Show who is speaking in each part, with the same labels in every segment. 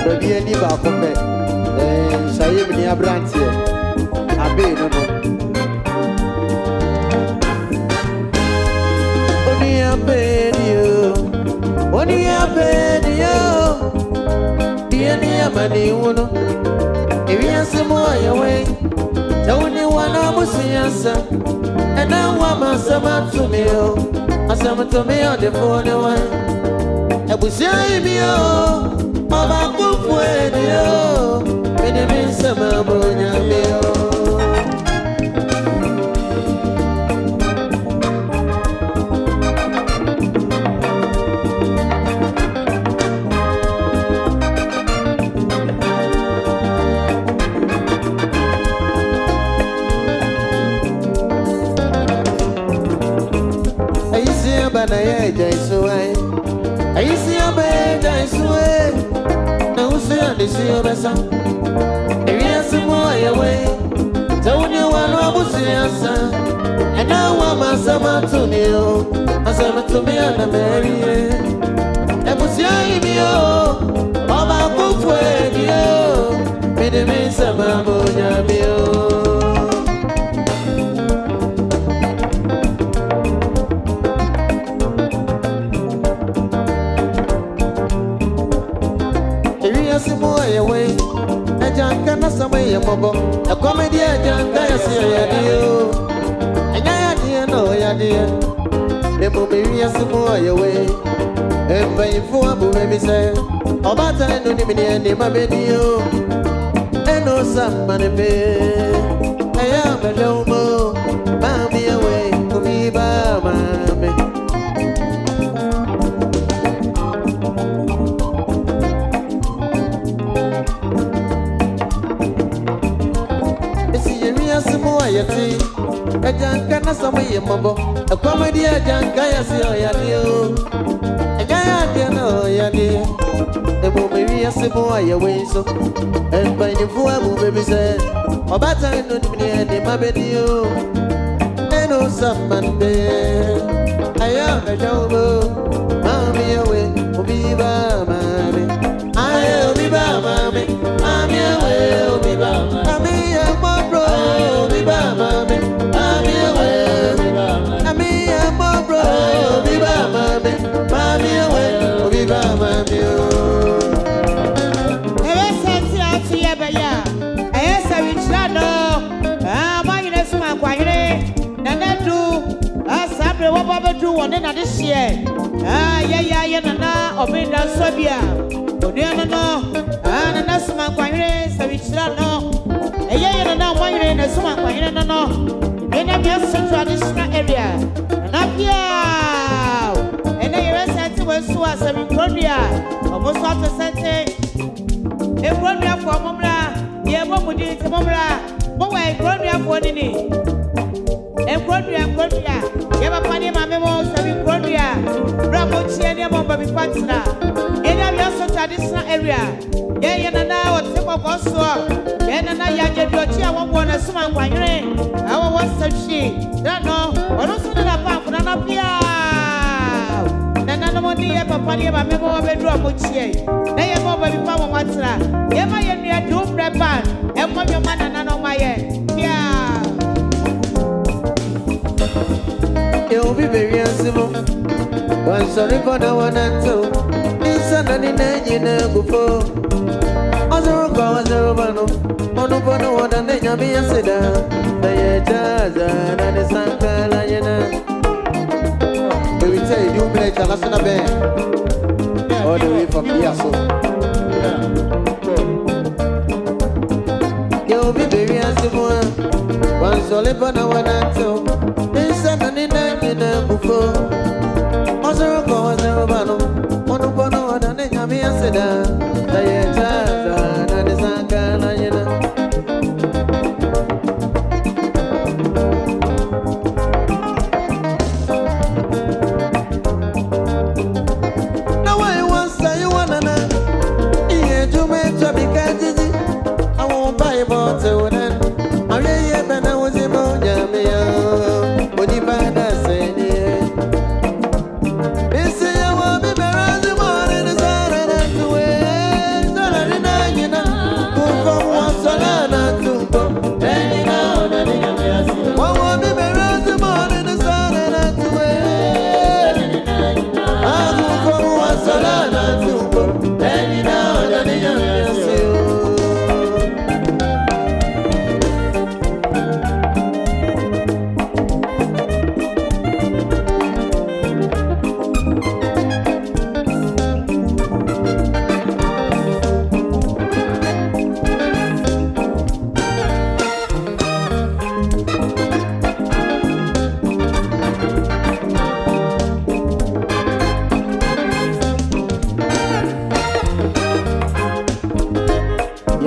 Speaker 1: baby any back of me. Say me a branch here. I be no more. Only a bed you. Only a bed you. The any a money one. If you have some more your way. The only one I must see answer. And now I'm a summer to me. A summer to me on the phone away. I was saying me oh. Mama kufueni yo, mimi nisema bonya mio. Aisi abana ye jaisuai, aisi abe jaisuai. This is your best song. If you have some more away, don't you want to lose your answer? And now I'm a summer to you, a summer to me on the Mary. And was your email, all my book for you. Made a miss of my boy. Away, a junk and a summer, a comedy, a junk, I see a deal. And I didn't know, I did. The movie is more away. And by four, baby say, oh, but I don't even need my video. And no somebody pay. I am a lomo, mommy away, to me by mammy. A janka na some way, mambo. A comedy, a janka, I see a deal. A guy, no, ya dear. The movie is a boy away so. And by the four baby said, oh, but I don't need my video. I know some Monday. I am a job. Mommy away, be by mommy. I'll be by mommy. Mommy away, be by mommy. I'm a bro, be by mommy. One in this year. Yeah, Nana, or Minda Sobia. Odiana, and that's my quire, so it's not no. Nana, why you in a summer quire, no. Then I'm just central traditional area. And up here. And then you said to us who are 7 Colombia. Almost out to Sante. A Colombia for Momla. Yeah, what would you to Momla? What way Colombia for Nini? And Colombia. Yaba pani mamemo sabi Colombia. Bravo chiene mo baby partner. Enya we also traditional area. Yeah, Nana what take of us so. Yeah, Nana ya je dochi awon wona suma kwanyere. Awo what sabi. That no. Ono so na pa for na pia. Nana no moni ya papa ni mamemo be do amochie. Na ye mo baby pa mo matira. Ye ma ye nua do prepare. E mo yo manana no ma ye. Yeah. You'll be very simple. One sorry for the one and two. It's a 99 before. Other go as a romano. On the one what a name be a sedan. The Jaza and the Sanka Liana. We will tell you, play the Lasana Bear. All the way from Piasso. You'll be very simple. One sorry for the one and two. Before, Ozero go as a romano, Monopono, and a name be a sedan. The Jaza and the Sanka Liana. Way.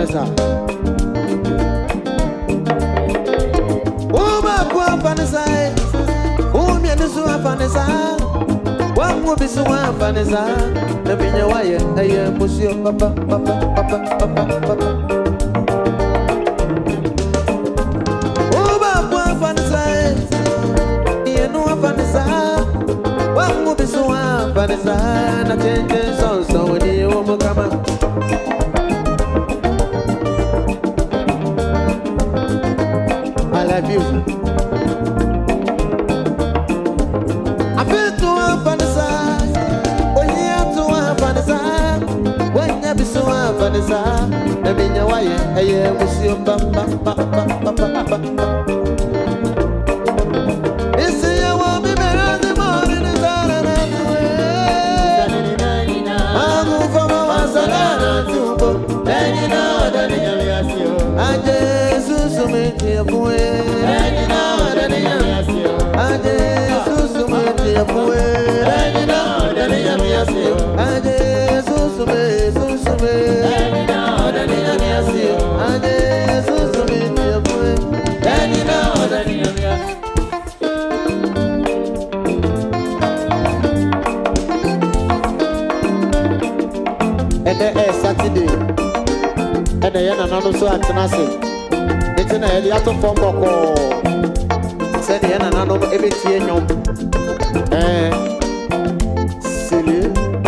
Speaker 1: Yes, sir. Oh, my poor Vanessa. Oh, me and the Sua Vanessa. One will be so one Vanessa. The Minya Wire, I am Monsieur Papa. Oh, my poor Vanessa. You know Vanessa. One will be so one Vanessa. And I change the song so when you will come up. I love you. I feel to one Vanessa. Oh, yeah, to one Vanessa. When you be so one Vanessa. I mean, your wife, I am Monsieur Papa. This is your one, be better than the morning. Is all around the way. I'm going for my one salad to go. Then you know that you I Jesus to meet you. Then you know that I Jesus to meet you. Then you know that I Jesus to meet you. Then you know that I Jesus to meet you. Then you know that and there is Saturday. And the Yana no so at Nasi. It's an Eliato from Boko. Said the Yana no everything. Silly.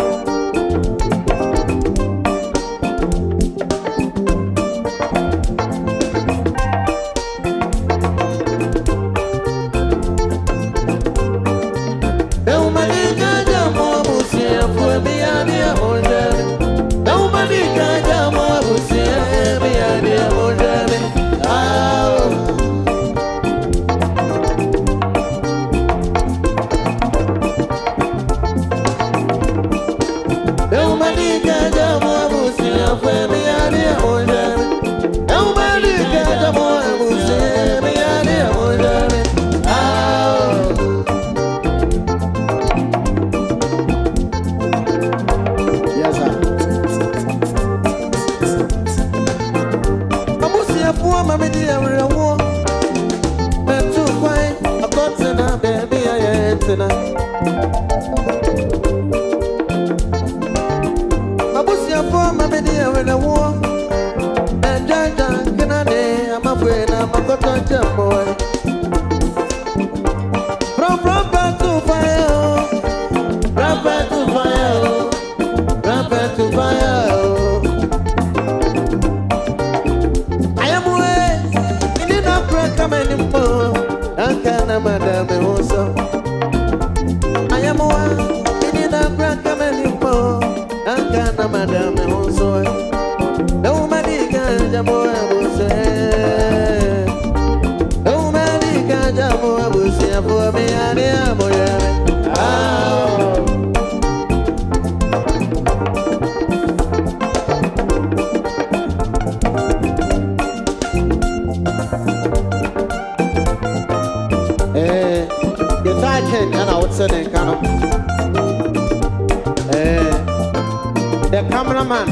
Speaker 1: The cameraman.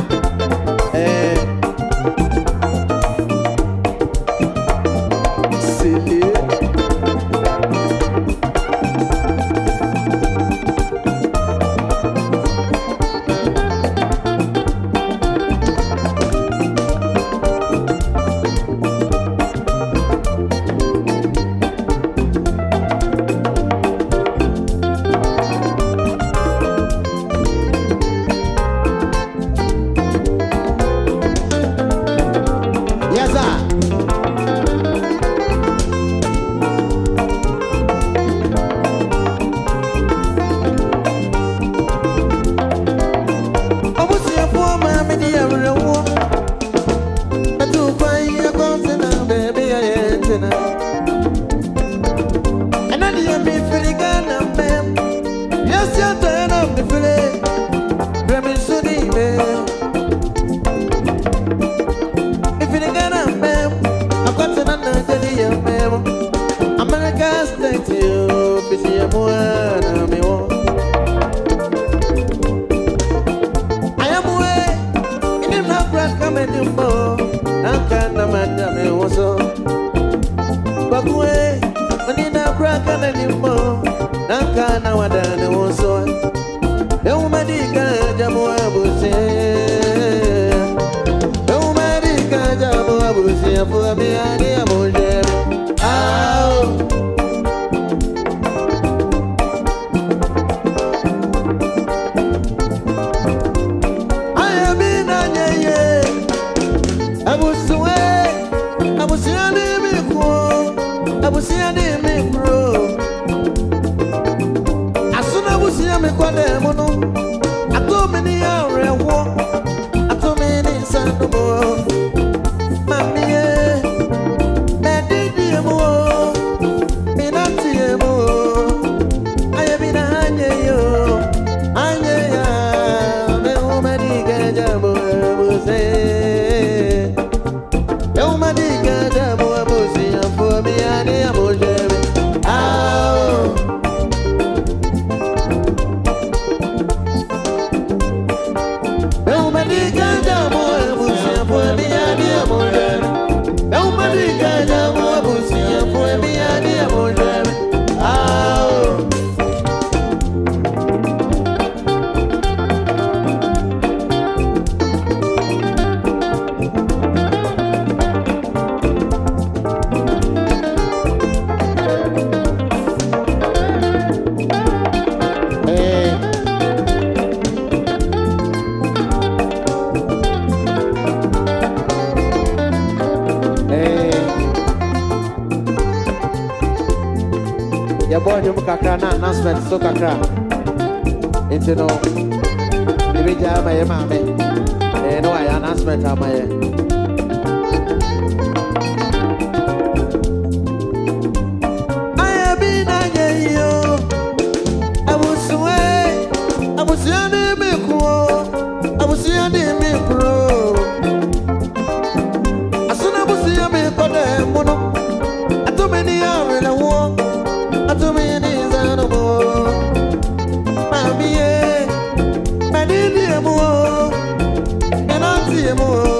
Speaker 1: Silly.
Speaker 2: coming in more. Now can the man also. But way, when in a crack anymore. Now can I want to also. No medical jamu abuse. No medical jamu abuse for me and the amore. Ow. Announcement so kakra into no the jam my mama no I announcement am I have been a yo I was young me pro I was young me pro as soon as I was young me for them mono I too many hours in the war I too many more.